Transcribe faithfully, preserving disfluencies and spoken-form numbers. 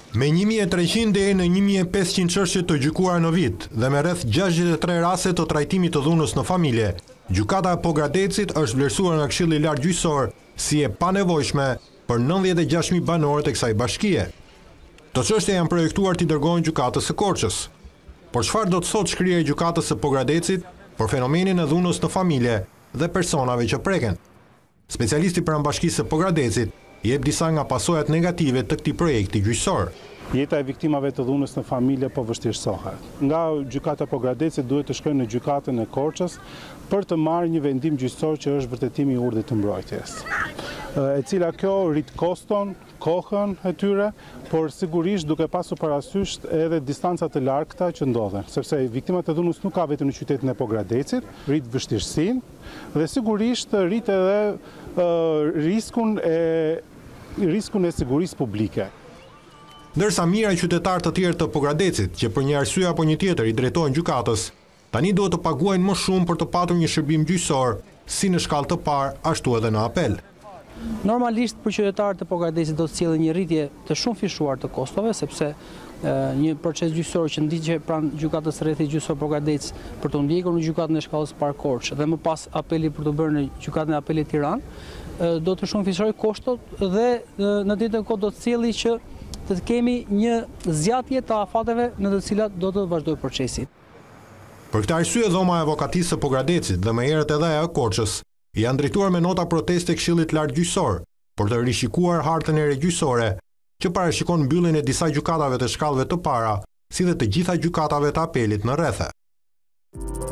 Me një mijë e treqind deri në një mijë e pesëqind çështje të gjykuara në vit dhe me rreth gjashtëdhjetë e tre raste të trajtimit të dhunës në familje, gjykata e Pogradecit është vlerësuar nga Këshilli i Lartë Gjyqësor si e panevojshme për nëntëdhjetë e gjashtë mijë banorë të kësaj bashkie. Të çështje janë projektuar t'i dërgohen gjykatës së Korçës. Por çfarë do të thotë shkrirja e gjykatës së Pogradecit për fenomenin e dhunës në familje dhe personave që preken? Specialisti për Bashkisë së Pogradecit jep disa nga pasojat negative të këtij projekti gjyqësor. Jeta e viktimave të dhunës në familje po vështirësohet. Nga gjykata e Pogradecit duhet të shkojë në gjykatën e Korçës për të marrë një vendim gjyqësor që është vërtetimi i urdhit të mbrojtjes, e cila kjo rrit koston, kohën e tyre, por sigurisht duke pasur parasysh edhe distancat të largëta që ndodhen, sepse viktimat e dhunës nuk ka vetëm në qytetin e Pogradecit, rrit vështirësinë dhe sigurisht rrit edhe uh, riskun e riskun e sigurisë publike. Ndërsa mijëra qytetarë të tjerë të Pogradecit, që për një arsye apo një tjetër i drejtohen gjykatës, tani duhet të paguajnë më shumë për të patur një shërbim gjyqësor, si në shkallë të parë, ashtu edhe në apel. Normalisht për qytetarët e Pogradecit do të sjellë një rritje të shumë fishuar të kostove, sepse e, një proces gjyqësor që ndiqet pranë gjykatës së rrethit gjyqësor Pogradec për të ndjekur në gjykatën e shkallës së parë Korçë dhe më pas apeli për të bërë në gjykatën e apelit Tiranë, do të shumë fishojë kostot dhe në të njëjtën kohë do të sjellë që të kemi një zgjatje të afateve në të cilat do të vazhdojë procesi. Për këtë arsye dhoma e avokatisë së Pogradecit dhe më herët edhe ajo e Korçës janë drejtuar me nota proteste Këshillit Lart Gjyqësor për të rishikuar hartën e re gjyqësore që parashikon mbylljen e disa gjykatave të shkallëve të para, si dhe të gjitha gjykatave të apelit në rrethe.